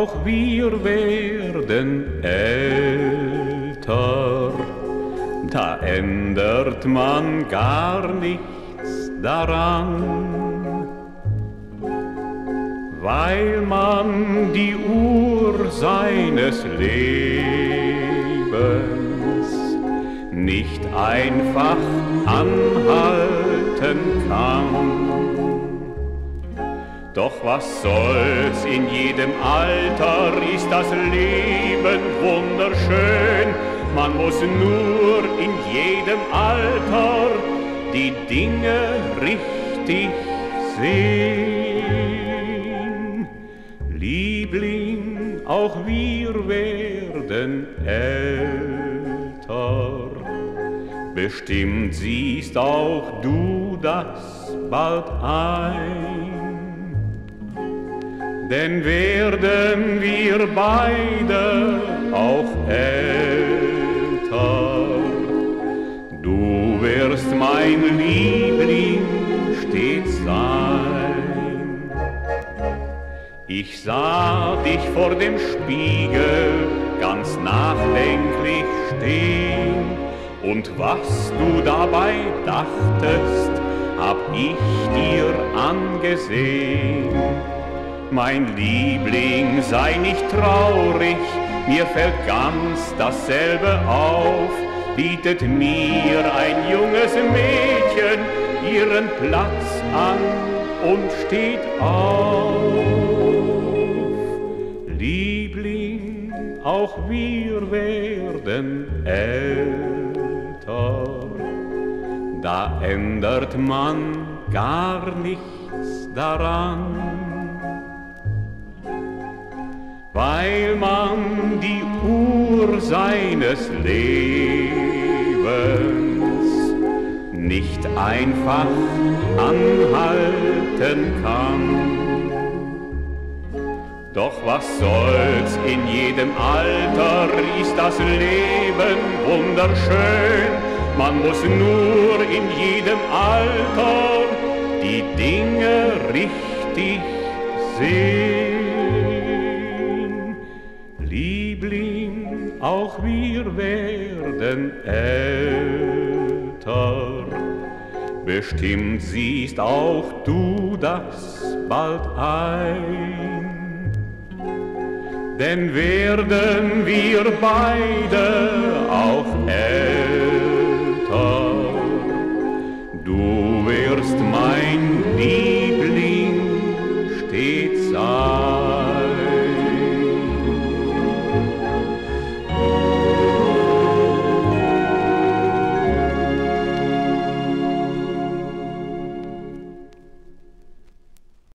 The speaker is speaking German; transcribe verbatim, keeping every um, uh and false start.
auch wir werden älter, da ändert man gar nichts daran, weil man die Uhr seines Lebens nicht einfach anhalten kann. Doch was soll's, in jedem Alter ist das Leben wunderschön. Man muss nur in jedem Alter die Dinge richtig sehen. Liebling, auch wir werden älter. Bestimmt siehst auch du das bald ein. Denn werden wir beide auch älter, du wirst mein Liebling stets sein. Ich sah dich vor dem Spiegel ganz nachdenklich stehen, und was du dabei dachtest, hab ich dir angesehen. Mein Liebling, sei nicht traurig, mir fällt ganz dasselbe auf. Bietet mir ein junges Mädchen ihren Platz an und steht auf. Liebling, auch wir werden älter, da ändert man gar nichts daran, weil man die Uhr seines Lebens nicht einfach anhalten kann. Doch was soll's, in jedem Alter ist das Leben wunderschön. Man muss nur in jedem Alter die Dinge richtig sehen. Liebling, auch wir werden älter. Bestimmt siehst auch du das bald ein. Denn werden wir beide auch älter, du wirst mein Liebling